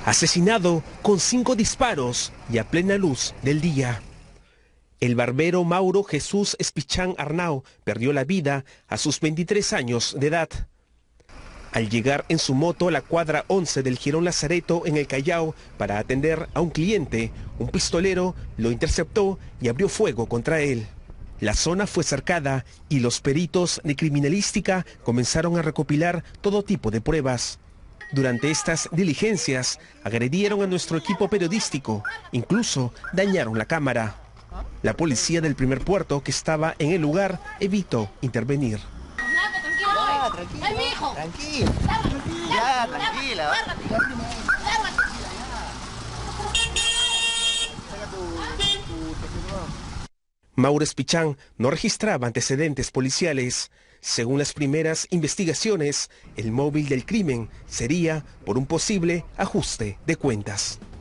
Asesinado con 5 disparos y a plena luz del día. El barbero Mauro Jesús Espichán Arnau perdió la vida a sus 23 años de edad. Al llegar en su moto a la cuadra 11 del Jirón Lazareto en el Callao para atender a un cliente, un pistolero lo interceptó y abrió fuego contra él. La zona fue cercada y los peritos de criminalística comenzaron a recopilar todo tipo de pruebas. Durante estas diligencias agredieron a nuestro equipo periodístico, incluso dañaron la cámara. La policía del primer puerto que estaba en el lugar evitó intervenir. Tranquila. Mauro Espichán no registraba antecedentes policiales. Según las primeras investigaciones, el móvil del crimen sería por un posible ajuste de cuentas.